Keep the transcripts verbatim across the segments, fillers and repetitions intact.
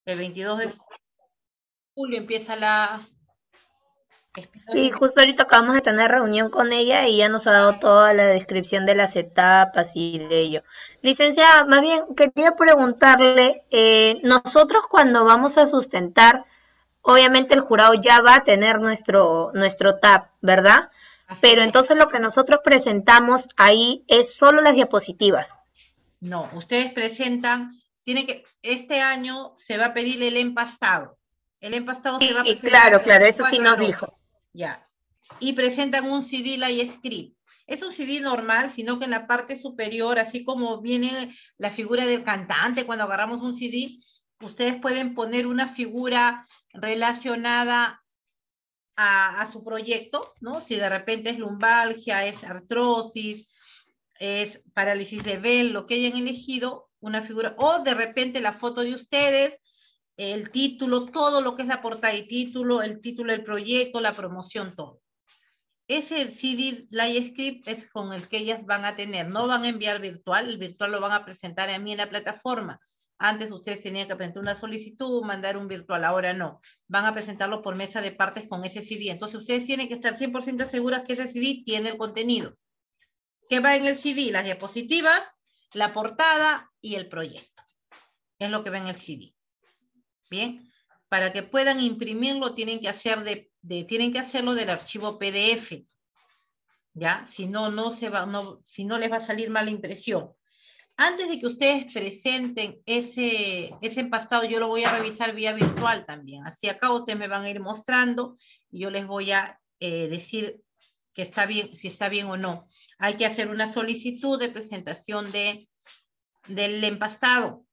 El veintidós de julio empieza la... Espero Sí, que... justo ahorita acabamos de tener reunión con ella y ya nos ha dado toda la descripción de las etapas y de ello. Licenciada, más bien quería preguntarle, eh, nosotros cuando vamos a sustentar, obviamente el jurado ya va a tener nuestro, nuestro T A P, ¿verdad? Así Pero es. entonces lo que nosotros presentamos ahí es solo las diapositivas. No, ustedes presentan, tienen que, este año se va a pedir el empastado. El empastado se va a Sí, presentar claro, claro, del eso sí cuatro nos al dijo. ocho, ya. Y presentan un C D Live Es un C D normal, sino que en la parte superior, así como viene la figura del cantante cuando agarramos un C D, ustedes pueden poner una figura relacionada a, a su proyecto, ¿no? Si de repente es lumbalgia, es artrosis, es parálisis de Bell, lo que hayan elegido, una figura, o de repente la foto de ustedes, el título, todo lo que es la portada y título, el título del proyecto, la promoción, todo. Ese C D Live Script es con el que ellas van a tener, no van a enviar virtual, el virtual lo van a presentar a mí en la plataforma. Antes ustedes tenían que presentar una solicitud, mandar un virtual, ahora no. Van a presentarlo por mesa de partes con ese C D. Entonces ustedes tienen que estar cien por ciento seguras que ese C D tiene el contenido. ¿Qué va en el C D? Las diapositivas, la portada y el proyecto. Es lo que va en el C D. Bien, para que puedan imprimirlo tienen que hacer de, de tienen que hacerlo del archivo P D F. ¿Ya? Si no, no se va, no, si no les va a salir mala impresión. Antes de que ustedes presenten ese, ese empastado, yo lo voy a revisar vía virtual también. Así acá ustedes me van a ir mostrando y yo les voy a eh, decir que está bien, si está bien o no. Hay que hacer una solicitud de presentación de, del empastado.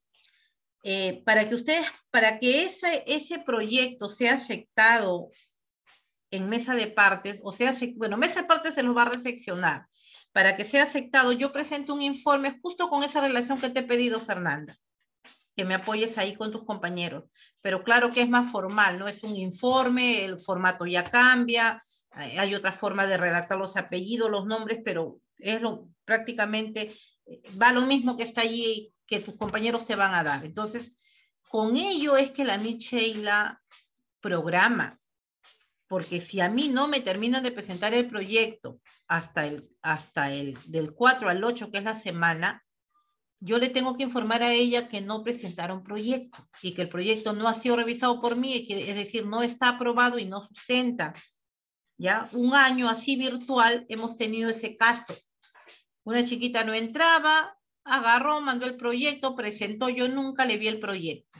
Eh, para que ustedes, para que ese, ese proyecto sea aceptado en mesa de partes, o sea, bueno, mesa de partes se los va a recepcionar. Para que sea aceptado, yo presento un informe justo con esa relación que te he pedido, Fernanda, que me apoyes ahí con tus compañeros. Pero claro que es más formal, no es un informe, el formato ya cambia, hay otra forma de redactar los apellidos, los nombres, pero es lo, prácticamente va lo mismo que está allí que tus compañeros te van a dar. Entonces, con ello es que la Micheila programa, porque si a mí no me terminan de presentar el proyecto hasta el, hasta el del cuatro al ocho, que es la semana, yo le tengo que informar a ella que no presentaron proyecto y que el proyecto no ha sido revisado por mí, que, es decir, no está aprobado y no sustenta. Ya un año así virtual hemos tenido ese caso. Una chiquita no entraba, agarró, mandó el proyecto, presentó, yo nunca le vi el proyecto.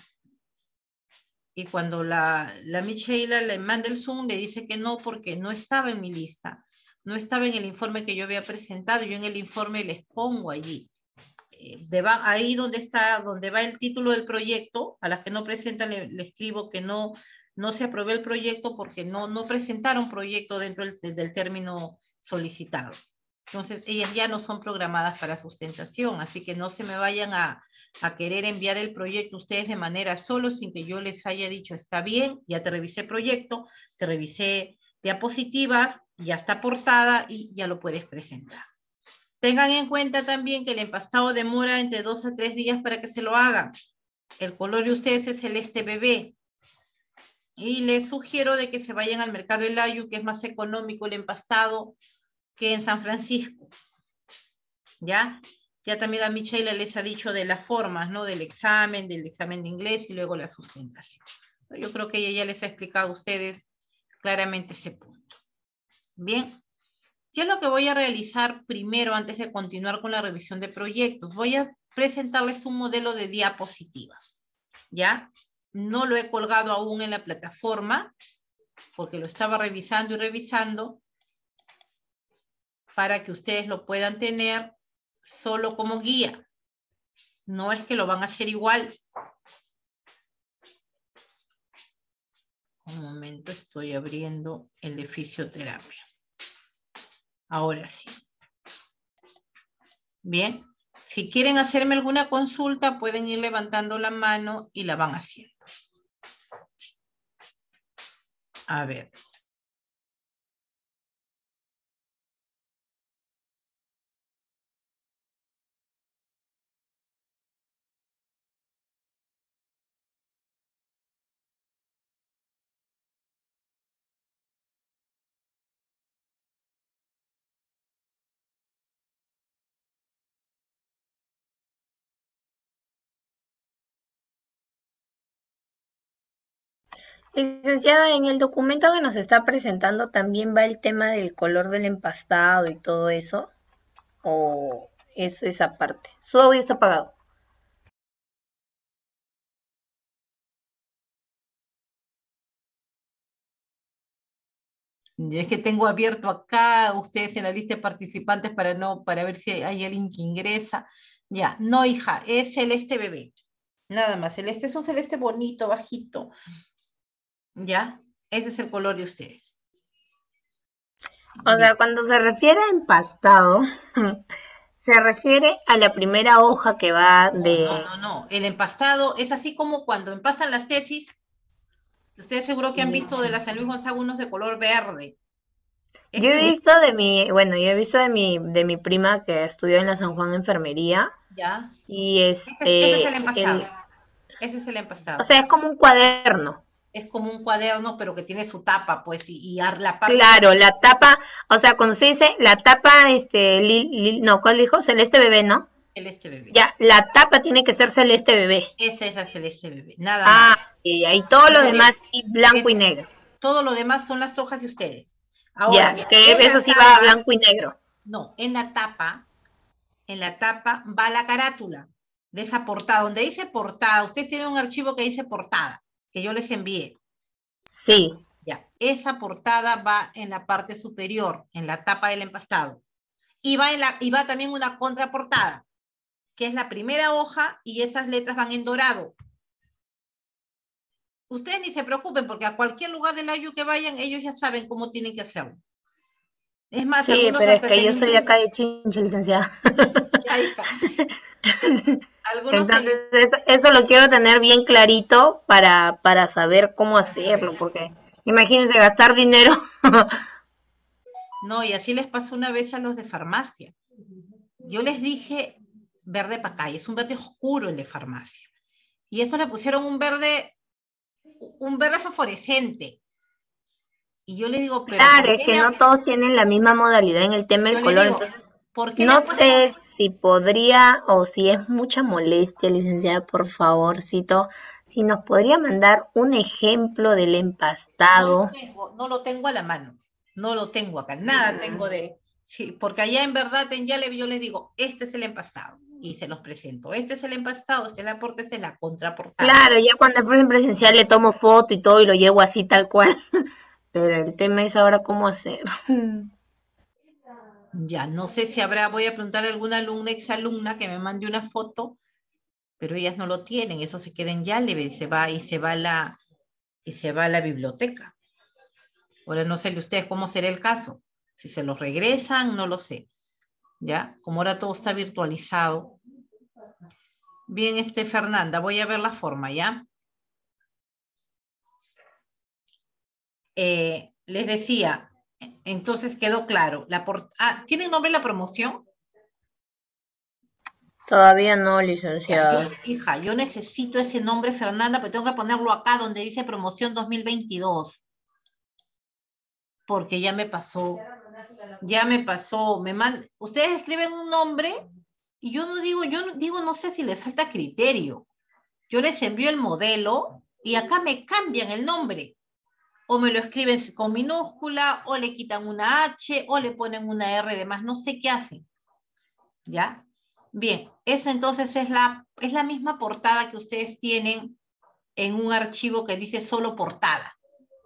Y cuando la, la Micheila le manda el Zoom, le dice que no porque no estaba en mi lista, no estaba en el informe que yo había presentado, yo en el informe les pongo allí. Eh, de va, ahí donde está, donde va el título del proyecto, a las que no presentan le, le escribo que no, no se aprobó el proyecto porque no, no presentaron proyecto dentro del, del término solicitado. Entonces, ellas ya no son programadas para sustentación, así que no se me vayan a, a querer enviar el proyecto ustedes de manera solo sin que yo les haya dicho, está bien, ya te revisé proyecto, te revisé diapositivas, ya está portada y ya lo puedes presentar. Tengan en cuenta también que el empastado demora entre dos a tres días para que se lo hagan. El color de ustedes es celeste bebé. Y les sugiero de que se vayan al mercado de Layu, que es más económico el empastado que en San Francisco. ¿Ya? Ya también a Michelle les ha dicho de las formas, ¿no? Del examen, del examen de inglés y luego la sustentación. Yo creo que ella ya les ha explicado a ustedes claramente ese punto. Bien. ¿Qué es lo que voy a realizar primero antes de continuar con la revisión de proyectos? Voy a presentarles un modelo de diapositivas, ¿ya? No lo he colgado aún en la plataforma porque lo estaba revisando y revisando para que ustedes lo puedan tener solo como guía. No es que lo van a hacer igual. Un momento, estoy abriendo el de fisioterapia. Ahora sí. Bien. Si quieren hacerme alguna consulta, pueden ir levantando la mano y la van haciendo. A ver. Licenciada, en el documento que nos está presentando también va el tema del color del empastado y todo eso, o es esa parte. Su audio está apagado. Y es que tengo abierto acá ustedes en la lista de participantes para no, para ver si hay alguien que ingresa. Ya, no, hija, es celeste bebé. Nada más, celeste es un celeste bonito, bajito. Ya, ese es el color de ustedes. O Bien. sea, cuando se refiere a empastado, se refiere a la primera hoja que va No, no, de... no, no. El empastado es así como cuando empastan las tesis. Ustedes seguro que han visto de la San Luis Gonzaga unos de color verde. Yo he Ese es, visto de mi, bueno, yo he visto de mi, de mi prima que estudió en la San Juan Enfermería ya. y Ese es, ese es el este, empastado. el, Ese es el o empastado. sea, es como un cuaderno. Es como un cuaderno, pero que tiene su tapa, pues, y, y ar- la parte de... Claro, la tapa, o sea, cuando se dice la tapa, este, li- li- no, ¿cuál dijo? Celeste bebé, ¿no? Celeste bebé. Ya, la tapa tiene que ser celeste bebé. Esa es la celeste bebé, nada más. Ah, y ahí todo Y lo yo digo, demás y blanco y es, negro. todo lo demás son las hojas de ustedes. Ahora, Ya, mira, que en eso la sí va a tapa, blanco y negro. no, en la tapa, en la tapa va la carátula de esa portada. Donde dice portada, ustedes tienen un archivo que dice portada, que yo les envié. Sí, Ya, esa portada va en la parte superior, en la tapa del empastado. Y va, en la, y va también una contraportada, que es la primera hoja y esas letras van en dorado. Ustedes ni se preocupen porque a cualquier lugar del ayu que vayan, ellos ya saben cómo tienen que hacerlo. Es más, sí, algunos pero es hasta que se yo soy limpian. acá de Chincha, licenciada. Ya, hija. Algunos se Entonces, limpian. eso, eso lo quiero tener bien clarito para, para saber cómo A ver. hacerlo, porque imagínense gastar dinero. No, y así les pasó una vez a los de farmacia. Yo les dije verde pacay, es un verde oscuro el de farmacia. Y estos le pusieron un verde, un verde fosforescente. Y yo les digo, pero Claro, ¿por es qué que le no ha... todos tienen la misma modalidad en el tema Yo del les color, digo, entonces ¿por qué le no han puesto? sé si podría o si es mucha molestia, licenciada, por favorcito, si nos podría mandar un ejemplo del No lo empastado. tengo, no lo tengo a la mano. No lo tengo acá. Nada tengo de... Sí, porque allá en verdad en Yale yo les digo, este es el empastado. Y se los presento. Este es el empastado, este es la portada, este es la contraportada. Claro, ya cuando es en presencial le tomo foto y todo y lo llevo así tal cual, pero el tema es ahora cómo hacer. Ya, no sé si habrá, voy a preguntar a alguna alumna, exalumna, que me mande una foto, pero ellas no lo tienen, eso se queda en Yale y se va, y se va a la, y se va a la biblioteca. Ahora no sé de ustedes cómo será el caso. Si se los regresan, no lo sé. ¿Ya? Como ahora todo está virtualizado. Bien, este Fernanda, voy a ver la forma, ¿ya? Eh, les decía, entonces quedó claro. La por... ah, ¿tienen nombre la promoción? Todavía no, Ya, yo, licenciada. hija, yo necesito ese nombre, Fernanda, pero tengo que ponerlo acá donde dice promoción dos mil veintidós, porque ya me pasó, ya me pasó, me man... ustedes escriben un nombre y yo no digo, yo no, digo, no sé si les falta criterio. Yo les envío el modelo y acá me cambian el nombre. O me lo escriben con minúscula, o le quitan una H, o le ponen una R de más, no sé qué hacen. ¿Ya? Bien, esa entonces es la, es la misma portada que ustedes tienen en un archivo que dice solo portada.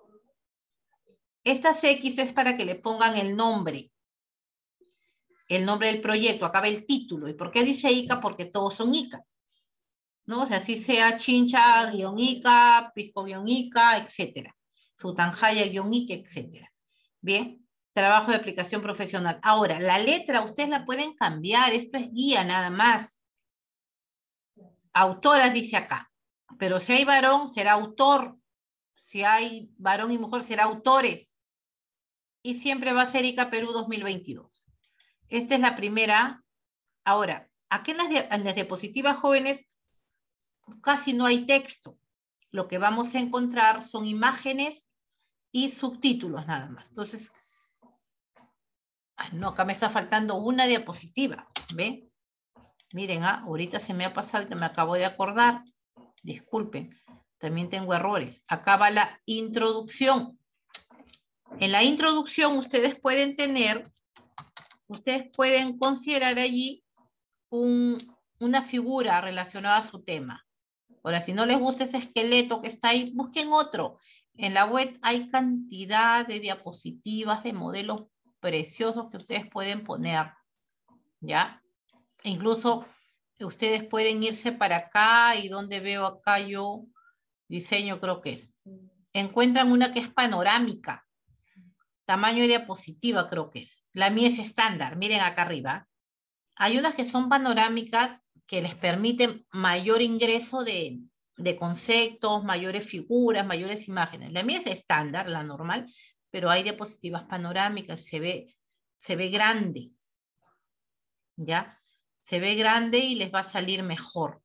Estas X es para que le pongan el nombre, el nombre del proyecto, acaba el título. ¿Y por qué dice I C A? Porque todos son I C A. ¿No? O sea, así sea Chincha, guión I C A, Pisco, guión I C A, etcétera. Sutanjaya, guión I C A, etcétera. Bien, trabajo de aplicación profesional. Ahora, la letra ustedes la pueden cambiar, esto es guía nada más. Autoras dice acá, pero si hay varón será autor, si hay varón y mujer será autores, y siempre va a ser I C A Perú dos mil veintidós. Esta es la primera. Ahora, aquí en las, en las diapositivas jóvenes casi no hay texto. Lo que vamos a encontrar son imágenes y subtítulos nada más. Entonces, ay, no, acá me está faltando una diapositiva, ¿ven? Miren, ah, ahorita se me ha pasado, me acabo de acordar, disculpen. También tengo errores. Acá va la introducción. En la introducción ustedes pueden tener, ustedes pueden considerar allí un, una figura relacionada a su tema. Ahora, si no les gusta ese esqueleto que está ahí, busquen otro. En la web hay cantidad de diapositivas, de modelos preciosos que ustedes pueden poner, ¿ya? E incluso ustedes pueden irse para acá, y donde veo acá yo, diseño creo que es. Encuentran una que es panorámica, tamaño de diapositiva creo que es. La mía es estándar, miren acá arriba. Hay unas que son panorámicas que les permiten mayor ingreso de, de conceptos, mayores figuras, mayores imágenes. La mía es estándar, la normal, pero hay diapositivas panorámicas, se ve, se ve grande, ¿ya? Se ve grande y les va a salir mejor.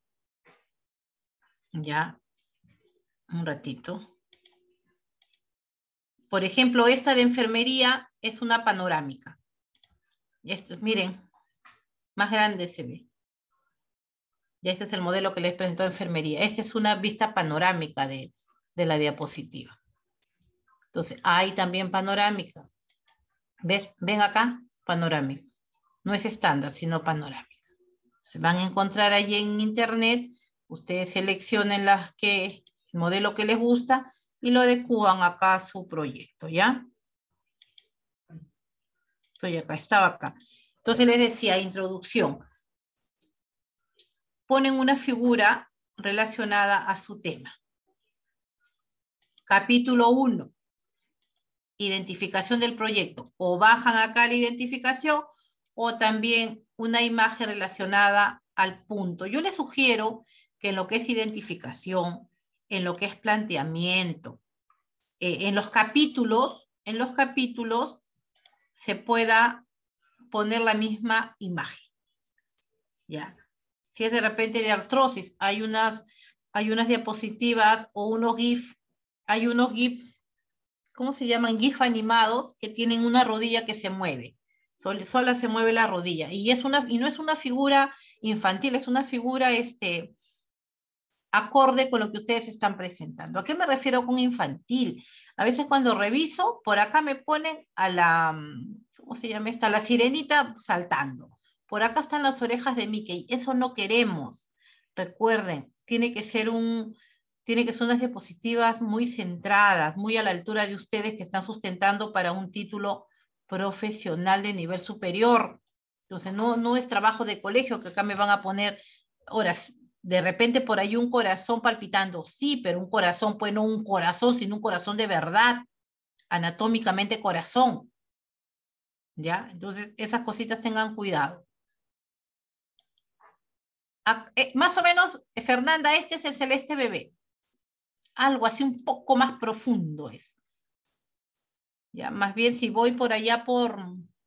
¿Ya? Un ratito. Por ejemplo, esta de enfermería es una panorámica. Esto, miren, más grande se ve. Y este es el modelo que les presentó enfermería. Esta es una vista panorámica de, de la diapositiva. Entonces, hay también panorámica. ¿Ves? ¿Ven acá? Panorámica. No es estándar, sino panorámica. Se van a encontrar allí en internet. Ustedes seleccionen las que, el modelo que les gusta y lo adecuan acá a su proyecto, ¿ya? Estoy acá, estaba acá. Entonces les decía, introducción. Ponen una figura relacionada a su tema. Capítulo uno. Identificación del proyecto. O bajan acá la identificación o también una imagen relacionada al punto. Yo les sugiero que en lo que es identificación, en lo que es planteamiento, eh, en los capítulos, en los capítulos se pueda poner la misma imagen. ¿Ya? Si es de repente de artrosis, hay unas, hay unas diapositivas o unos GIF, hay unos GIF, ¿cómo se llaman? GIF animados que tienen una rodilla que se mueve. Sol, sola se mueve la rodilla. Y, es una, y no es una figura infantil, es una figura este, acorde con lo que ustedes están presentando. ¿A qué me refiero con infantil? A veces cuando reviso, por acá me ponen a la, ¿cómo se llama esta? La sirenita saltando. Por acá están las orejas de Mickey. Eso no queremos. Recuerden, tiene que ser un, tiene que ser unas diapositivas muy centradas, muy a la altura de ustedes que están sustentando para un título profesional de nivel superior. Entonces, no, no es trabajo de colegio que acá me van a poner horas. De repente por ahí un corazón palpitando, sí, pero un corazón, pues no un corazón, sino un corazón de verdad, anatómicamente corazón. ¿Ya? Entonces, esas cositas tengan cuidado. A, eh, más o menos, Fernanda, este es el celeste bebé. Algo así un poco más profundo es. Ya, más bien si voy por allá por...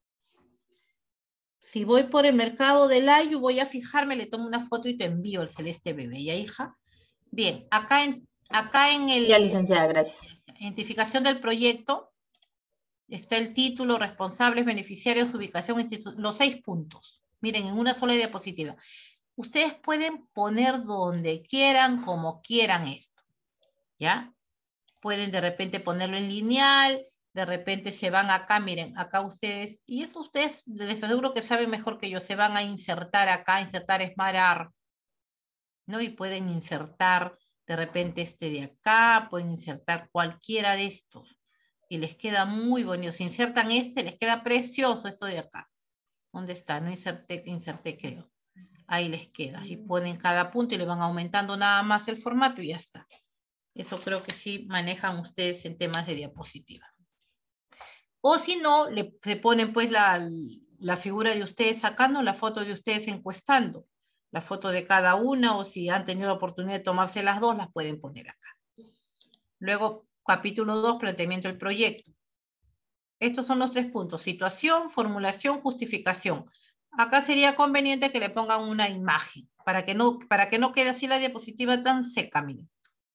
Si voy por el mercado del Ayu, voy a fijarme, le tomo una foto y te envío el celeste bebé, ¿ya, hija? Bien, acá en, acá en el... Ya, licenciada, gracias. Identificación del proyecto, está el título, responsables, beneficiarios, ubicación, institución, los seis puntos. Miren, en una sola diapositiva. Ustedes pueden poner donde quieran, como quieran esto, ¿ya? Pueden de repente ponerlo en lineal, de repente se van acá, miren, acá ustedes, y eso ustedes les aseguro que saben mejor que yo, se van a insertar acá, insertar esmarar, ¿no? Y pueden insertar de repente este de acá, pueden insertar cualquiera de estos y les queda muy bonito. Si insertan este, les queda precioso esto de acá. ¿Dónde está? No inserté, inserté creo. Ahí les queda. Y ponen cada punto y le van aumentando nada más el formato y ya está. Eso creo que sí manejan ustedes en temas de diapositiva. O si no, le, se ponen pues la, la figura de ustedes sacando, la foto de ustedes encuestando. La foto de cada una, o si han tenido la oportunidad de tomarse las dos, las pueden poner acá. Luego, capítulo dos, planteamiento del proyecto. Estos son los tres puntos: situación, formulación, justificación. Acá sería conveniente que le pongan una imagen, para que no, para que no quede así la diapositiva tan seca, miren.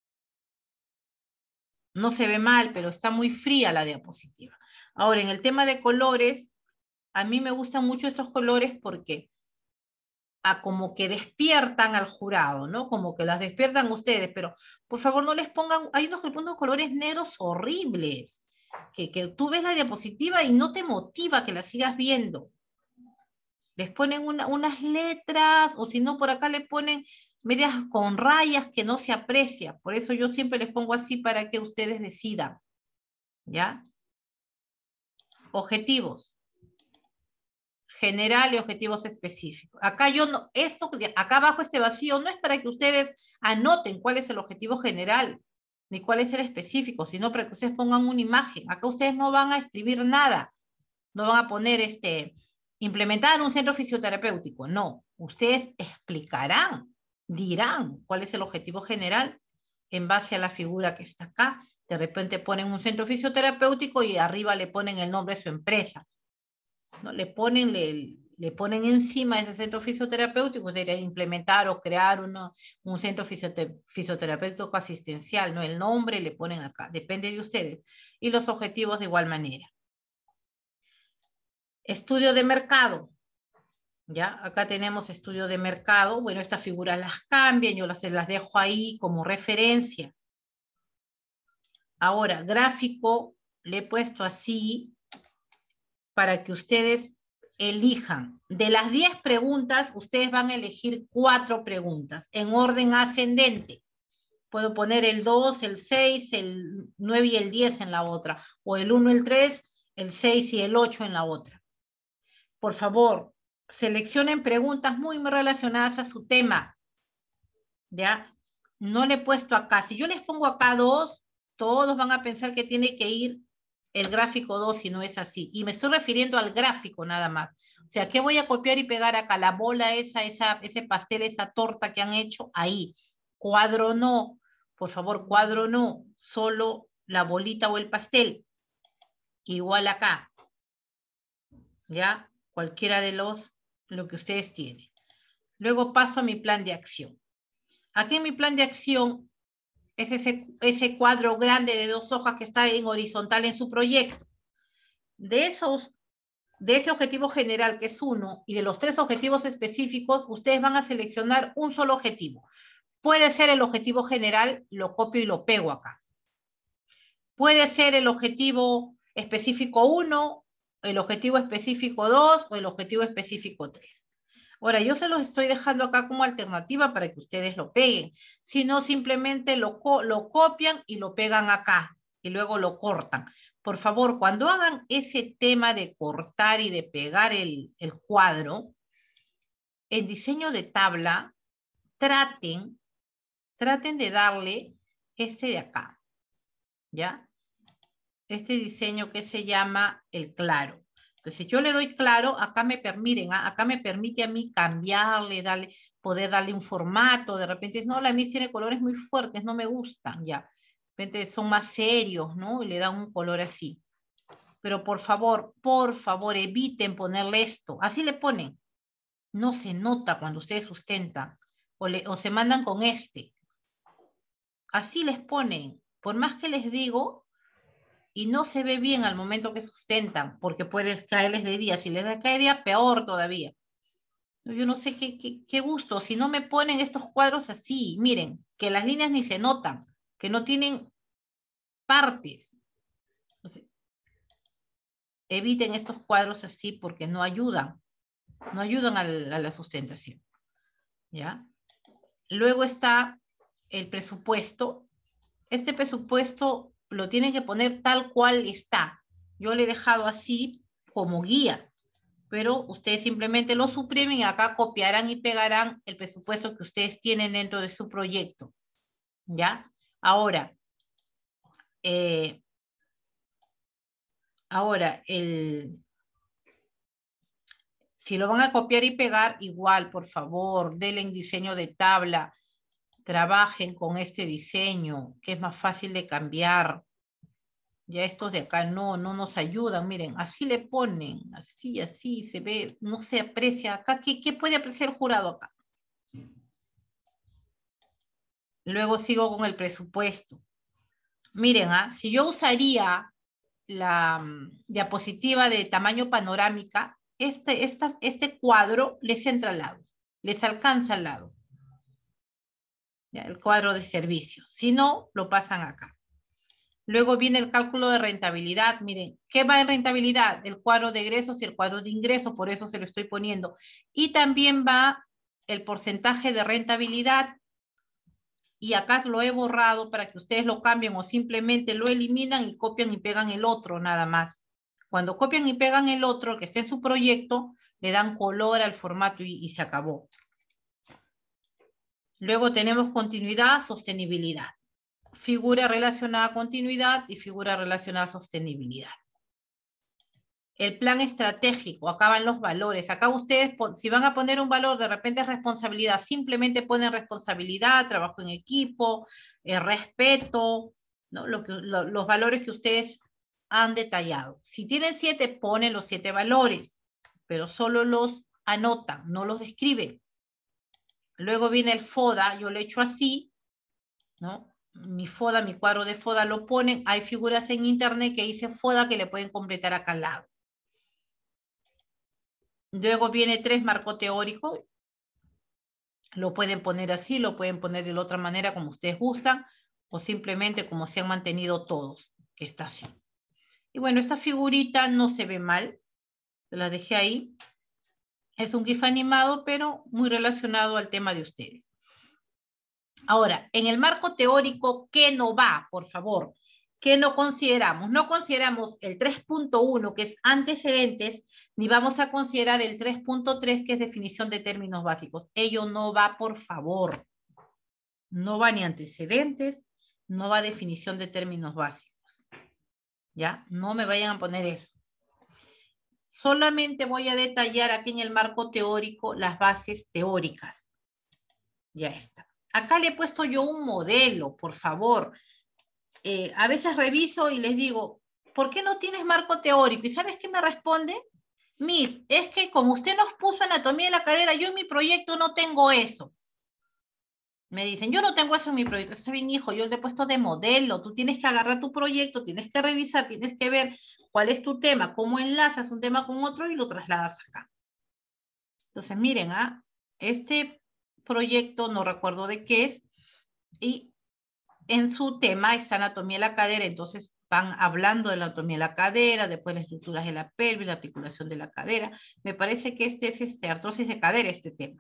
No se ve mal, pero está muy fría la diapositiva. Ahora, en el tema de colores, a mí me gustan mucho estos colores porque a como que despiertan al jurado, ¿no? Como que las despiertan ustedes, pero por favor no les pongan, hay unos que ponen unos colores negros horribles, que, que tú ves la diapositiva y no te motiva que la sigas viendo. Les ponen una, unas letras, o si no, por acá le ponen medias con rayas que no se aprecia. Por eso yo siempre les pongo así para que ustedes decidan. ¿Ya? Objetivos. General y objetivos específicos. Acá yo no, esto, acá abajo este vacío no es para que ustedes anoten cuál es el objetivo general, ni cuál es el específico, sino para que ustedes pongan una imagen. Acá ustedes no van a escribir nada. No van a poner este, implementar un centro fisioterapéutico. No, ustedes explicarán, dirán cuál es el objetivo general en base a la figura que está acá. De repente ponen un centro fisioterapéutico y arriba le ponen el nombre de su empresa, ¿no? Le ponen, le, le ponen encima ese centro fisioterapéutico, sería implementar o crear uno, un centro fisiote, fisioterapéutico asistencial, ¿no? El nombre le ponen acá, depende de ustedes. Y los objetivos de igual manera. Estudio de mercado. ¿Ya? Acá tenemos estudio de mercado. Bueno, estas figuras las cambian, yo las, las dejo ahí como referencia. Ahora, gráfico, le he puesto así para que ustedes elijan. De las diez preguntas, ustedes van a elegir cuatro preguntas en orden ascendente. Puedo poner el dos, el seis, el nueve y el diez en la otra, o el uno, el tres, el seis y el ocho en la otra. Por favor, seleccionen preguntas muy, muy relacionadas a su tema. ¿Ya? No le he puesto acá. Si yo les pongo acá dos, todos van a pensar que tiene que ir el gráfico dos y no es así. Y me estoy refiriendo al gráfico nada más. O sea, ¿qué voy a copiar y pegar acá? La bola esa, esa, ese pastel, esa torta que han hecho ahí. Cuadro no. Por favor, cuadro no. Solo la bolita o el pastel. Igual acá. ¿Ya? Cualquiera de los, lo que ustedes tienen. Luego paso a mi plan de acción. Aquí en mi plan de acción es ese, ese cuadro grande de dos hojas que está en horizontal en su proyecto. De esos, de ese objetivo general que es uno y de los tres objetivos específicos, ustedes van a seleccionar un solo objetivo. Puede ser el objetivo general, lo copio y lo pego acá. Puede ser el objetivo específico uno, el objetivo específico dos o el objetivo específico tres. Ahora, yo se los estoy dejando acá como alternativa para que ustedes lo peguen. Si no, simplemente lo, lo copian y lo pegan acá y luego lo cortan. Por favor, cuando hagan ese tema de cortar y de pegar el, el cuadro, en diseño de tabla, traten, traten de darle ese de acá, ¿ya? Este diseño que se llama el claro. Entonces, si yo le doy claro, acá me permiten, ¿ah? Acá me permite a mí cambiarle, darle, poder darle un formato. De repente, no, la mía tiene colores muy fuertes, no me gustan, ya. De repente son más serios, ¿no? Y le dan un color así. Pero por favor, por favor, eviten ponerle esto. Así le ponen. No se nota cuando ustedes sustentan. O, le, o se mandan con este. Así les ponen. Por más que les digo, y no se ve bien al momento que sustentan, porque puede caerles de día. Si les cae de día, peor todavía. Yo no sé qué, qué, qué gusto. Si no me ponen estos cuadros así, miren, que las líneas ni se notan, que no tienen partes. Entonces, eviten estos cuadros así porque no ayudan. No ayudan a la, a la sustentación. ¿Ya? Luego está el presupuesto. Este presupuesto lo tienen que poner tal cual está. Yo le he dejado así como guía, pero ustedes simplemente lo suprimen y acá copiarán y pegarán el presupuesto que ustedes tienen dentro de su proyecto. ¿Ya? Ahora, eh, ahora, el, si lo van a copiar y pegar, igual, por favor, denle en diseño de tabla, trabajen con este diseño, que es más fácil de cambiar. Ya estos de acá no, no nos ayudan. Miren, así le ponen, así, así, se ve, no se aprecia. Acá, ¿qué, qué puede apreciar el jurado acá? Luego sigo con el presupuesto. Miren, ¿ah? Si yo usaría la um, diapositiva de tamaño panorámica, este, esta, este cuadro les entra al lado. les alcanza al lado. Ya, el cuadro de servicios. Si no, lo pasan acá. Luego viene el cálculo de rentabilidad. Miren, ¿qué va en rentabilidad? El cuadro de egresos y el cuadro de ingresos, por eso se lo estoy poniendo. Y también va el porcentaje de rentabilidad. Y acá lo he borrado para que ustedes lo cambien o simplemente lo eliminan y copian y pegan el otro nada más. Cuando copian y pegan el otro, el que esté en su proyecto, le dan color al formato y, y se acabó. Luego tenemos continuidad, sostenibilidad. Figura relacionada a continuidad y figura relacionada a sostenibilidad. El plan estratégico, acá van los valores. Acá ustedes, si van a poner un valor, de repente es responsabilidad, simplemente ponen responsabilidad, trabajo en equipo, eh, respeto, ¿no? Lo que, lo, los valores que ustedes han detallado. Si tienen siete, ponen los siete valores, pero solo los anotan, no los describen. Luego viene el FODA, yo lo he hecho así, ¿no? Mi FODA, mi cuadro de FODA lo ponen. Hay figuras en internet que dicen FODA que le pueden completar acá al lado. Luego viene tres, marco teórico. Lo pueden poner así, lo pueden poner de la otra manera como ustedes gustan, o simplemente como se han mantenido todos, que está así. Y bueno, esta figurita no se ve mal. La dejé ahí. Es un GIF animado, pero muy relacionado al tema de ustedes. Ahora, en el marco teórico, ¿qué no va, por favor? ¿Qué no consideramos? No consideramos el tres punto uno, que es antecedentes, ni vamos a considerar el tres punto tres, que es definición de términos básicos. Ello no va, por favor. No va ni antecedentes, no va definición de términos básicos. ¿Ya? No me vayan a poner eso. Solamente voy a detallar aquí en el marco teórico las bases teóricas. Ya está. Acá le he puesto yo un modelo, por favor. Eh, a veces reviso y les digo, ¿por qué no tienes marco teórico? ¿Y sabes qué me responde? Miss, es que como usted nos puso anatomía de la cadera, yo en mi proyecto no tengo eso. Me dicen, yo no tengo eso en mi proyecto. Está bien, hijo, yo le he puesto de modelo. Tú tienes que agarrar tu proyecto, tienes que revisar, tienes que ver cuál es tu tema, cómo enlazas un tema con otro y lo trasladas acá. Entonces, miren, ¿ah? Este proyecto, no recuerdo de qué es, y en su tema está anatomía de la cadera, entonces van hablando de la anatomía de la cadera, después las estructuras de la pelvis, la articulación de la cadera. Me parece que este es este, artrosis de cadera, este tema.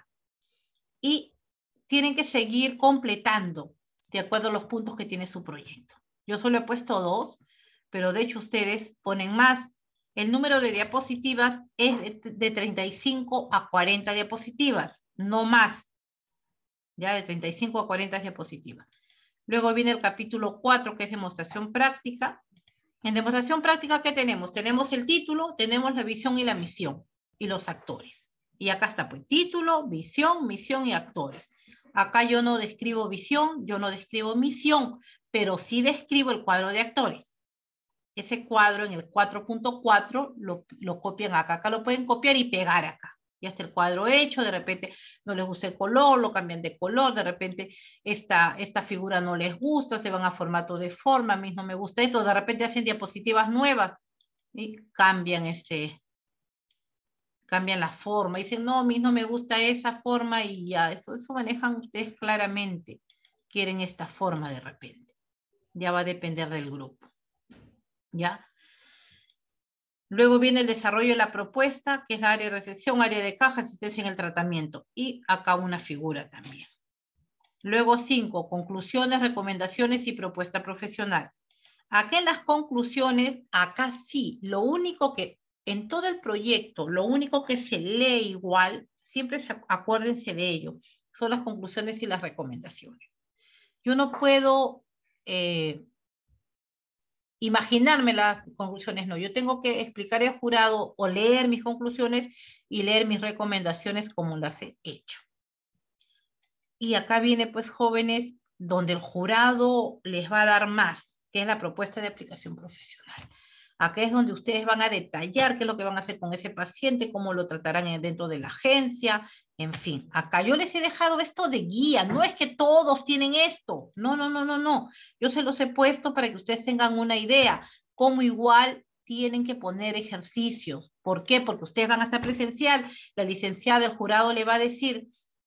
Y tienen que seguir completando de acuerdo a los puntos que tiene su proyecto. Yo solo he puesto dos, pero de hecho ustedes ponen más. El número de diapositivas es de, de treinta y cinco a cuarenta diapositivas, no más. Ya de treinta y cinco a cuarenta diapositivas. Luego viene el capítulo cuatro, que es demostración práctica. En demostración práctica, ¿qué tenemos? Tenemos el título, tenemos la visión y la misión, y los actores. Y acá está, pues, título, visión, misión y actores. Acá yo no describo visión, yo no describo misión, pero sí describo el cuadro de actores. Ese cuadro en el cuatro punto cuatro lo, lo copian acá. Acá lo pueden copiar y pegar acá. Ya está el cuadro hecho, de repente no les gusta el color, lo cambian de color, de repente esta, esta figura no les gusta, se van a formato de forma, a mí no me gusta esto, de repente hacen diapositivas nuevas y cambian, este, cambian la forma, dicen, no, a mí no me gusta esa forma y ya, eso, eso manejan ustedes claramente, quieren esta forma de repente, ya va a depender del grupo, ¿ya? Luego viene el desarrollo de la propuesta, que es la área de recepción, área de caja, asistencia en el tratamiento. Y acá una figura también. Luego cinco, conclusiones, recomendaciones y propuesta profesional. Acá en las conclusiones, acá sí, lo único que, en todo el proyecto, lo único que se lee igual, siempre se, acuérdense de ello, son las conclusiones y las recomendaciones. Yo no puedo... Eh, imaginarme las conclusiones, no. Yo tengo que explicar al jurado o leer mis conclusiones y leer mis recomendaciones como las he hecho. Y acá viene, pues, jóvenes, donde el jurado les va a dar más, que es la propuesta de aplicación profesional. Acá es donde ustedes van a detallar qué es lo que van a hacer con ese paciente, cómo lo tratarán dentro de la agencia, en fin. Acá yo les he dejado esto de guía, no es que todos tienen esto, no, no, no, no, no. Yo se los he puesto para que ustedes tengan una idea, cómo igual tienen que poner ejercicios. ¿Por qué? Porque ustedes van a estar presencial, la licenciada del jurado le va a decir,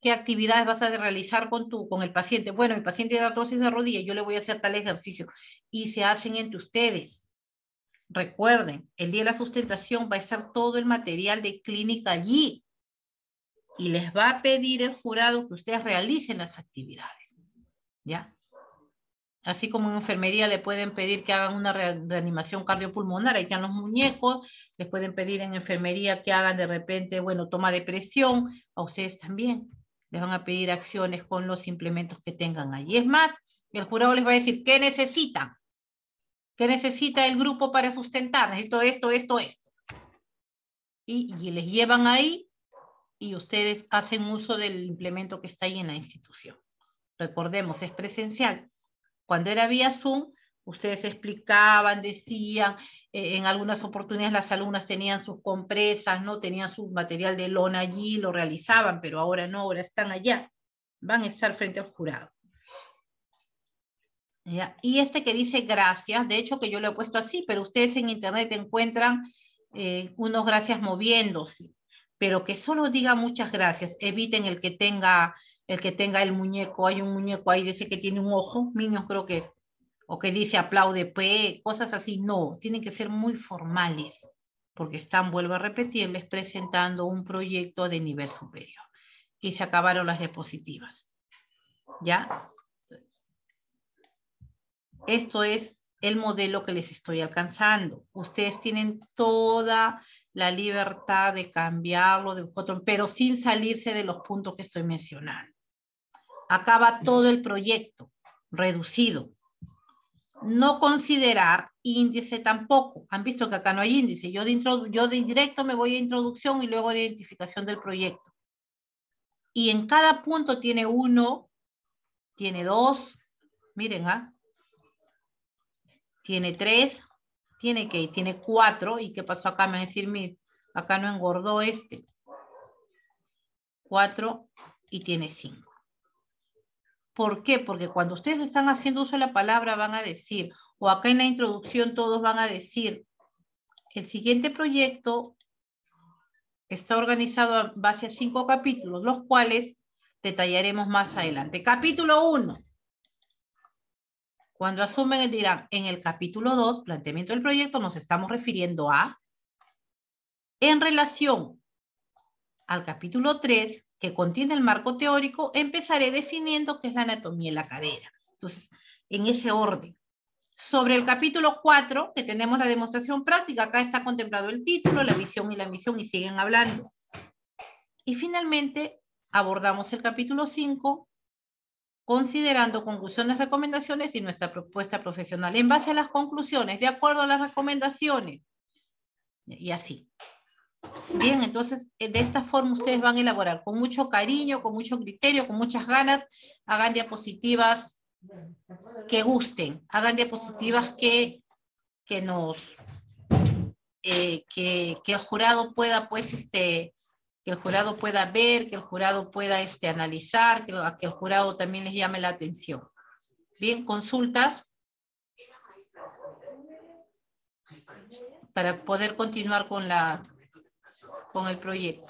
¿Qué actividades vas a realizar con, tu, con el paciente? Bueno, mi paciente tiene artrosis de rodilla, yo le voy a hacer tal ejercicio. Y se hacen entre ustedes. Recuerden, el día de la sustentación va a estar todo el material de clínica allí. Y les va a pedir el jurado que ustedes realicen las actividades. ¿Ya? Así como en enfermería le pueden pedir que hagan una re reanimación cardiopulmonar, ahí están los muñecos, les pueden pedir en enfermería que hagan de repente, bueno, toma de presión, a ustedes también les van a pedir acciones con los implementos que tengan allí. Es más, el jurado les va a decir, ¿qué necesitan? ¿Qué necesita el grupo para sustentar? Necesito esto, esto, esto. Y, y les llevan ahí y ustedes hacen uso del implemento que está ahí en la institución. Recordemos, es presencial. Cuando era vía Zoom, ustedes explicaban, decían, eh, en algunas oportunidades las alumnas tenían sus compresas, ¿no? Tenían su material de lona allí, lo realizaban, pero ahora no, ahora están allá. Van a estar frente al jurado. ¿Ya? Y este que dice gracias, de hecho que yo lo he puesto así, pero ustedes en internet encuentran eh, unos gracias moviéndose, pero que solo diga muchas gracias. Eviten el que tenga el que tenga el muñeco, hay un muñeco ahí, dice que tiene un ojo, niños creo que es, o que dice aplaude, pues, cosas así, no, tienen que ser muy formales, porque están, vuelvo a repetirles, presentando un proyecto de nivel superior. Y se acabaron las diapositivas. ¿Ya? Esto es el modelo que les estoy alcanzando. Ustedes tienen toda la libertad de cambiarlo, de otro, pero sin salirse de los puntos que estoy mencionando. Acaba todo el proyecto reducido. No considerar índice tampoco. Han visto que acá no hay índice. Yo de, yo de directo me voy a introducción y luego de identificación del proyecto. Y en cada punto tiene uno, tiene dos, miren, ¿ah? Tiene tres, tiene que, tiene cuatro. ¿Y qué pasó acá? Me van a decir, mi, acá no engordó este. Cuatro y tiene cinco. ¿Por qué? Porque cuando ustedes están haciendo uso de la palabra van a decir, o acá en la introducción todos van a decir, el siguiente proyecto está organizado a base a cinco capítulos, los cuales detallaremos más adelante. Capítulo uno. Cuando asumen dirán, en el capítulo dos, planteamiento del proyecto, nos estamos refiriendo a, en relación al capítulo tres, que contiene el marco teórico, empezaré definiendo qué es la anatomía de la cadera. Entonces, en ese orden. Sobre el capítulo cuatro, que tenemos la demostración práctica, acá está contemplado el título, la visión y la misión, y siguen hablando. Y finalmente, abordamos el capítulo cinco, considerando conclusiones, recomendaciones y nuestra propuesta profesional. En base a las conclusiones, de acuerdo a las recomendaciones, y así. Bien, entonces, de esta forma ustedes van a elaborar con mucho cariño, con mucho criterio, con muchas ganas, hagan diapositivas que gusten, hagan diapositivas que, que nos, eh, que, que el jurado pueda, pues, este, que el jurado pueda ver, que el jurado pueda, este, analizar, que, que el jurado también les llame la atención. Bien, consultas para poder continuar con la, con el proyecto.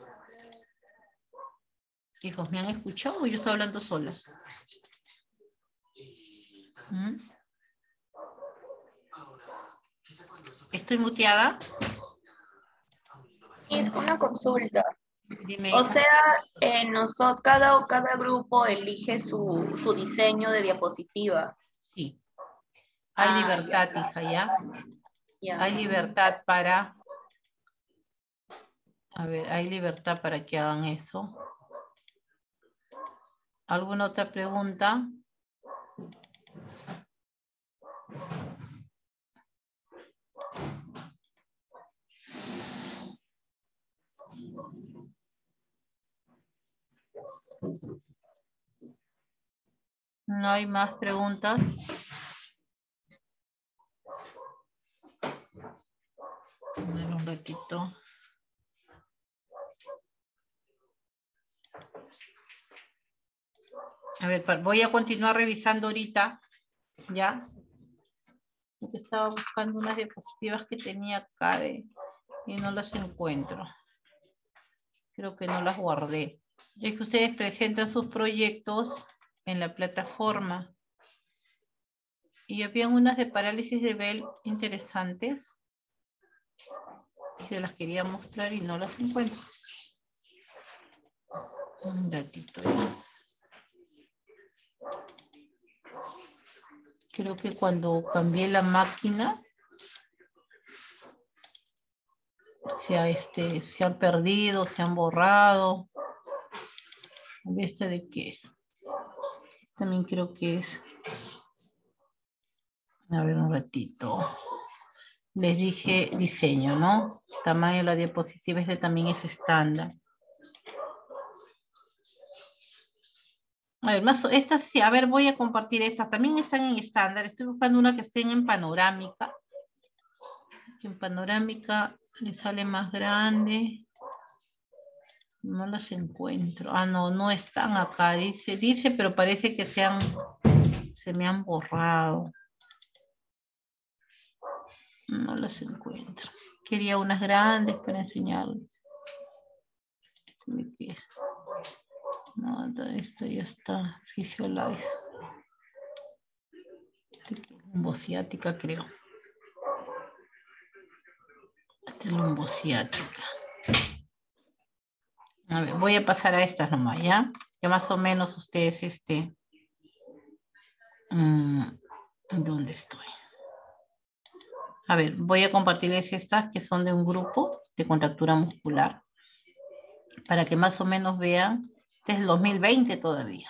Hijos, ¿me han escuchado o yo estoy hablando sola? ¿Mm? ¿Estoy muteada? Es una consulta. Dime, o hija. sea, eh, nosotros, cada, cada grupo elige su, su diseño de diapositiva. Sí. Hay Ah, libertad, ya. hija, ¿ya? Ya. Hay libertad para... A ver, hay libertad para que hagan eso. ¿Alguna otra pregunta? ¿No hay más preguntas? A ver, un ratito. A ver, voy a continuar revisando ahorita, ¿ya? Porque estaba buscando unas diapositivas que tenía acá de, y no las encuentro. Creo que no las guardé. Es que ustedes presentan sus proyectos en la plataforma. Y había unas de parálisis de Bell interesantes. Se las quería mostrar y no las encuentro. Un ratito. ¿eh? Creo que cuando cambié la máquina, se, ha, este, se han perdido, se han borrado. ¿Esta de qué es? También creo que es... A ver un ratito. Les dije diseño, ¿no? Tamaño de la diapositiva, este también es estándar. A ver, más, estas sí, a ver, voy a compartir estas. También están en estándar. Estoy buscando una que estén en panorámica. En panorámica le sale más grande. No las encuentro. Ah, no, no están acá. Dice, dice, pero parece que se han, se me han borrado. No las encuentro. Quería unas grandes para enseñarles. No, esto ya está. Physiolife. Lumbociática, creo. Esta es lumbociática. A ver, voy a pasar a estas nomás, ¿ya? Que más o menos ustedes, este... Mmm, ¿dónde estoy? A ver, voy a compartirles estas que son de un grupo de contractura muscular. Para que más o menos vean. Este es el dos mil veinte todavía.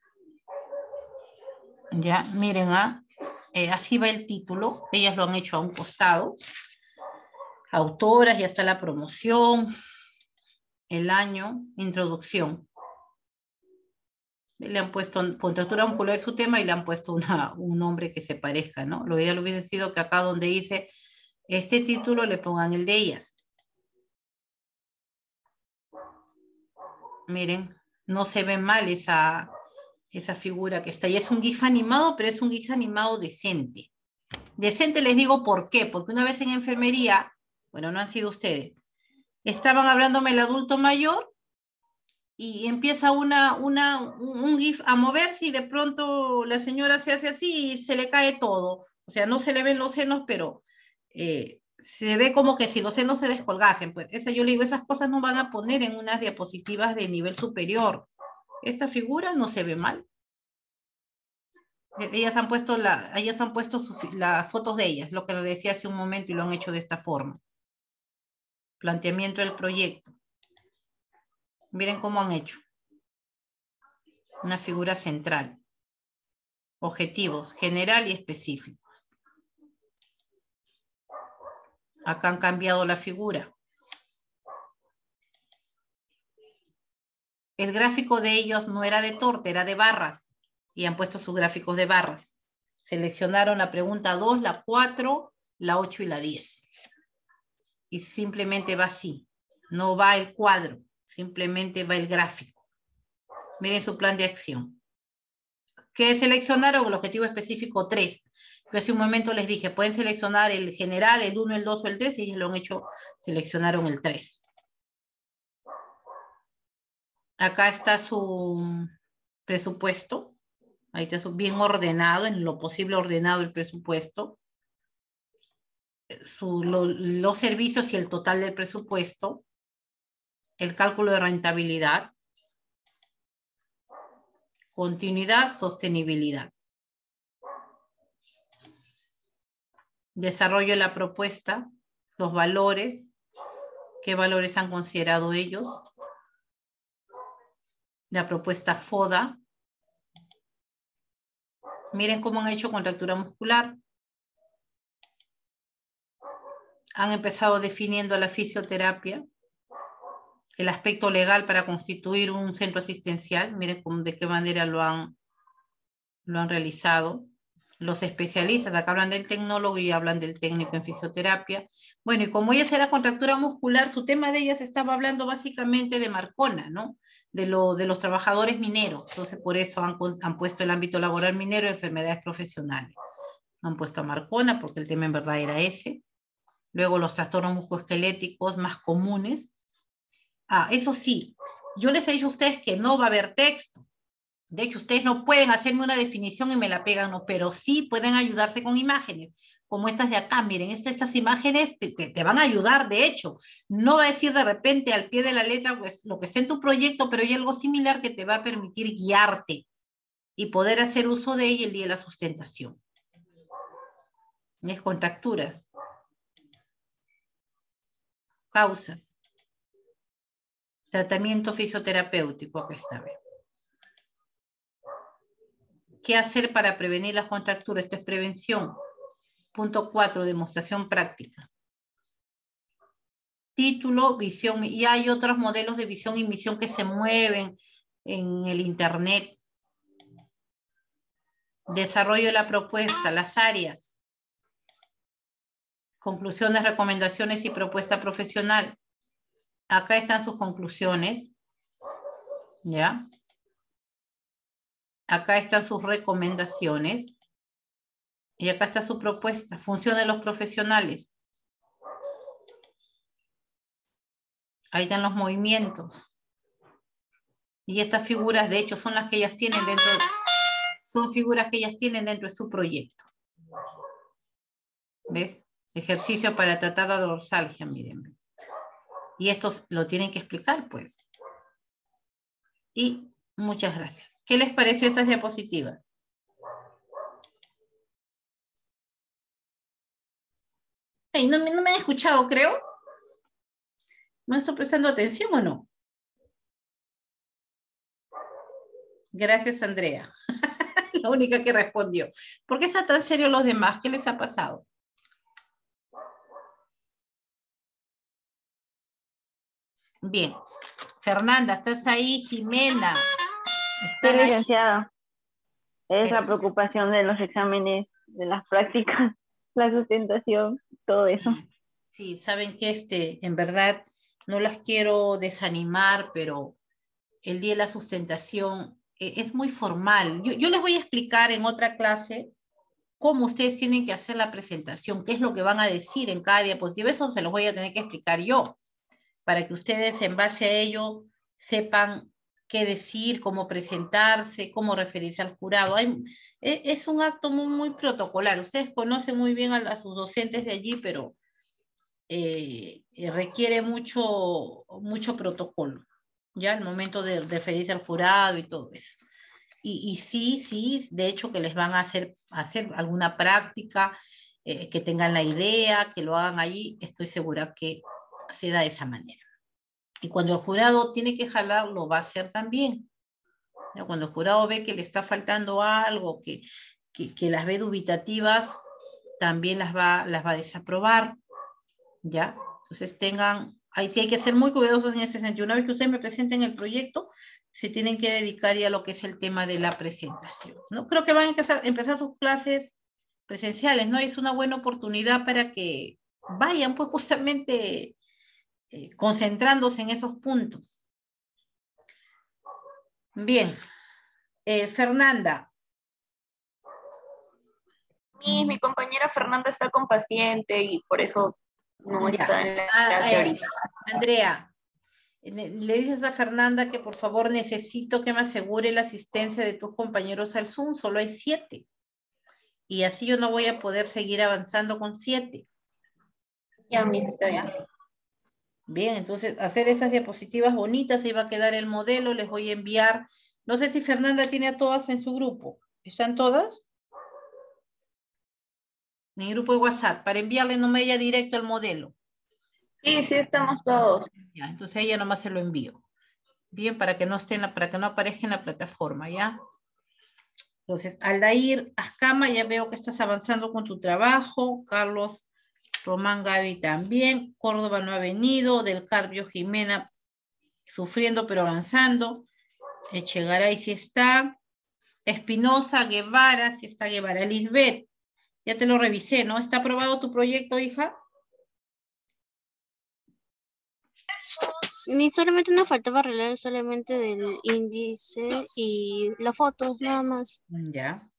Ya, miren, ¿ah? Eh, así va el título. Ellas lo han hecho a un costado. Autoras, ya está la promoción. El año, introducción. Le han puesto contractura muscular su tema y le han puesto una, un nombre que se parezca, ¿no? Lo ideal hubiese sido que acá donde dice este título le pongan el de ellas. Miren, no se ve mal esa, esa figura que está ahí. Es un GIF animado, pero es un GIF animado decente. Decente les digo por qué. Porque una vez en enfermería, bueno, no han sido ustedes, estaban hablándome el adulto mayor y empieza una, una, un GIF a moverse y de pronto la señora se hace así y se le cae todo. O sea, no se le ven los senos, pero eh, se ve como que si los senos se descolgasen. Pues esa, yo le digo, esas cosas no van a poner en unas diapositivas de nivel superior. Esta figura no se ve mal. Ellas han puesto, la, ellas han puesto su, las fotos de ellas, lo que les decía hace un momento, y lo han hecho de esta forma. Planteamiento del proyecto. Miren cómo han hecho. Una figura central. Objetivos, general y específicos. Acá han cambiado la figura. El gráfico de ellos no era de torta, era de barras. Y han puesto sus gráficos de barras. Seleccionaron la pregunta dos, la cuatro, la ocho y la diez. Y simplemente va así. No va el cuadro, simplemente va el gráfico. Miren su plan de acción. ¿Qué seleccionaron? El objetivo específico tres. Yo hace un momento les dije, pueden seleccionar el general, el uno, el dos o el tres, y ellos lo han hecho, seleccionaron el tres. Acá está su presupuesto. Ahí está su, bien ordenado, en lo posible ordenado el presupuesto. Su, lo, los servicios y el total del presupuesto. El cálculo de rentabilidad. Continuidad, sostenibilidad. Desarrollo de la propuesta, los valores, qué valores han considerado ellos. La propuesta FODA. Miren cómo han hecho contractura muscular. Han empezado definiendo la fisioterapia. El aspecto legal para constituir un centro asistencial. Miren cómo, de qué manera lo han, lo han realizado. Los especialistas, acá hablan del tecnólogo y hablan del técnico en fisioterapia. Bueno, y como ella será contractura muscular, su tema de ellas estaba hablando básicamente de Marcona, ¿no? De, lo, de los trabajadores mineros. Entonces, por eso han, han puesto el ámbito laboral minero y enfermedades profesionales. Han puesto a Marcona porque el tema en verdad era ese. Luego los trastornos musculoesqueléticos más comunes. Ah, eso sí, yo les he dicho a ustedes que no va a haber texto. De hecho, ustedes no pueden hacerme una definición y me la pegan, no, pero sí pueden ayudarse con imágenes, como estas de acá. Miren, estas, estas imágenes te, te, te van a ayudar, de hecho. No va a decir de repente al pie de la letra pues, lo que está en tu proyecto, pero hay algo similar que te va a permitir guiarte y poder hacer uso de ella el día de la sustentación. Es contracturas. Causas. Tratamiento fisioterapéutico, acá está. ¿Qué hacer para prevenir las contracturas? Esto es prevención. Punto cuatro, demostración práctica. Título, visión. Y hay otros modelos de visión y misión que se mueven en el internet. Desarrollo de la propuesta, las áreas. Conclusiones, recomendaciones y propuesta profesional. Acá están sus conclusiones. ¿Ya? Acá están sus recomendaciones. Y acá está su propuesta. Función de los profesionales. Ahí están los movimientos. Y estas figuras, de hecho, son las que ellas tienen dentro, son figuras que ellas tienen dentro de su proyecto. ¿Ves? Ejercicio para tratar la dorsalgia, miren. Y esto lo tienen que explicar, pues. Y muchas gracias. ¿Qué les pareció estas diapositivas? Hey, no, no me han escuchado, creo. ¿Me estoy prestando atención o no? Gracias, Andrea. La única que respondió. ¿Por qué están tan serios los demás? ¿Qué les ha pasado? Bien. Fernanda, ¿estás ahí? Jimena. Sí, licenciada. Es la Es- preocupación de los exámenes, de las prácticas, la sustentación, todo eso. Sí, saben que este, en verdad, no las quiero desanimar, pero el día de la sustentación eh, es muy formal. Yo, yo les voy a explicar en otra clase cómo ustedes tienen que hacer la presentación, qué es lo que van a decir en cada diapositiva. Eso se los voy a tener que explicar yo, para que ustedes en base a ello sepan qué decir, cómo presentarse, cómo referirse al jurado. Hay, e- es un acto muy, muy protocolar. Ustedes conocen muy bien a, a sus docentes de allí, pero eh, eh, requiere mucho, mucho protocolo, ya al momento de referirse al jurado y todo eso. Y, y sí, sí, de hecho que les van a hacer, hacer alguna práctica, eh, que tengan la idea, que lo hagan allí, estoy segura que se da de esa manera. Y cuando el jurado tiene que jalar, lo va a hacer también. ¿Ya? Cuando el jurado ve que le está faltando algo, que, que, que las ve dubitativas, también las va, las va a desaprobar. ¿Ya? Entonces tengan, hay, hay que ser muy cuidadosos en ese sentido. Una vez que ustedes me presenten el proyecto, se tienen que dedicar ya a lo que es el tema de la presentación, ¿no? Creo que van a empezar, empezar sus clases presenciales, ¿no? Es una buena oportunidad para que vayan, pues, justamente eh, concentrándose en esos puntos. Bien. Eh, Fernanda. Mi, mi compañera Fernanda está con paciente y por eso no Ya. está en la Ah, clase eh, ahorita. Andrea, le le dices a Fernanda que por favor necesito que me asegure la asistencia de tus compañeros al Zoom, solo hay siete. Y así yo no voy a poder seguir avanzando con siete. Ya, mis, está bien. Bien, entonces hacer esas diapositivas bonitas, ahí va a quedar el modelo, les voy a enviar. No sé si Fernanda tiene a todas en su grupo. ¿Están todas? En el grupo de WhatsApp, para enviarle nomás ella directo el modelo. Sí, sí, estamos todos. Ya, entonces a ella nomás se lo envío. Bien, para que no esté en la, para que no aparezca en la plataforma, ¿ya? Entonces, Aldair Azcama, ya veo que estás avanzando con tu trabajo. Carlos Román Gaby también. Córdoba no ha venido. Del Carpio Jimena sufriendo pero avanzando. Echegaray sí está. Espinosa, Guevara, sí está Guevara. Lisbeth, ya te lo revisé, ¿no? ¿Está aprobado tu proyecto, hija? Mi solamente nos faltaba arreglar solamente del índice y la foto, nada más. Ya.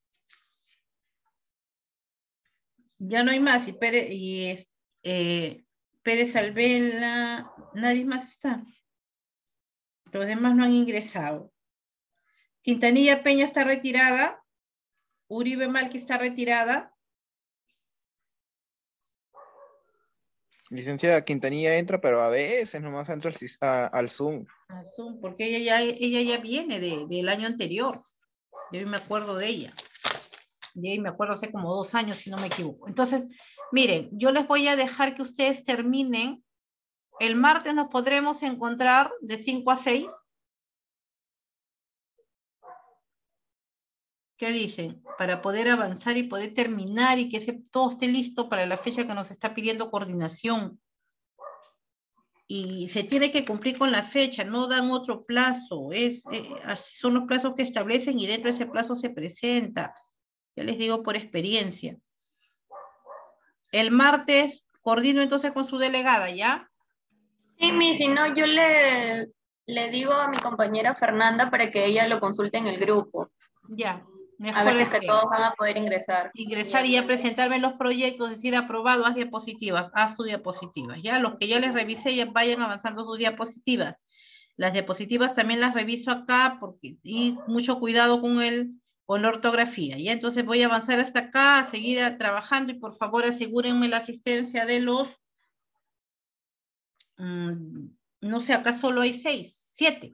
Ya no hay más. Y Pérez, y es, eh, Pérez Alvela, nadie más está. Los demás no han ingresado. Quintanilla Peña está retirada. Uribe Malqui está retirada. Licenciada Quintanilla entra, pero a veces nomás entra al, sis- a- al Zoom. Al Zoom, porque ella ya, ella ya viene de, del año anterior. Yo me acuerdo de ella. Y ahí me acuerdo hace como dos años, si no me equivoco. Entonces, miren, yo les voy a dejar que ustedes terminen. El martes nos podremos encontrar de cinco a seis. ¿Qué dicen? Para poder avanzar y poder terminar y que se, todo esté listo para la fecha que nos está pidiendo coordinación. Y se tiene que cumplir con la fecha, no dan otro plazo. Es, eh, son los plazos que establecen y dentro de ese plazo se presenta. Ya les digo por experiencia. El martes coordino entonces con su delegada, ¿ya? Sí, mi, si no, yo le, le digo a mi compañera Fernanda para que ella lo consulte en el grupo. Ya. A ver Mejor si es que es todos van a poder ingresar. ingresar y ya presentarme los proyectos, decir aprobado, haz diapositivas, haz tus diapositivas. Ya los que ya les revisé, ya vayan avanzando sus diapositivas. Las diapositivas también las reviso acá porque y mucho cuidado con el con la ortografía. Ya entonces voy a avanzar hasta acá, a seguir a- trabajando y por favor asegúrenme la asistencia de los mm, no sé, acá solo hay seis, siete.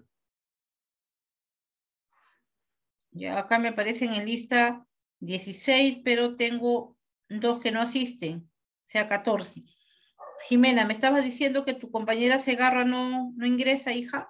Ya acá me aparecen en lista dieciséis, pero tengo dos que no asisten, o sea, catorce. Jimena, me estabas diciendo que tu compañera Segarra no, no ingresa, hija.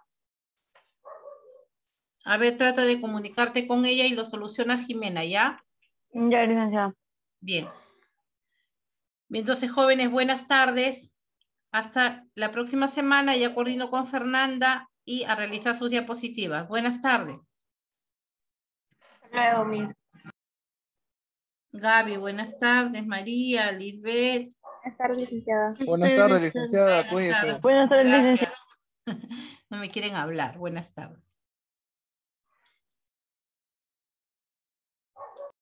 A ver, trata de comunicarte con ella y lo solucionas, Jimena, ¿ya? Ya, licenciada. Bien. Bien, entonces, jóvenes, buenas tardes. Hasta la próxima semana, ya coordino con Fernanda y a realizar sus diapositivas. Buenas tardes. Hasta luego, mis. Gaby, buenas tardes. María, Lisbeth. Buenas tardes, licenciada. Buenas tardes, licenciada. Cuídese. Buenas tardes. Buenas tardes, licenciada. Gracias. No me quieren hablar. Buenas tardes.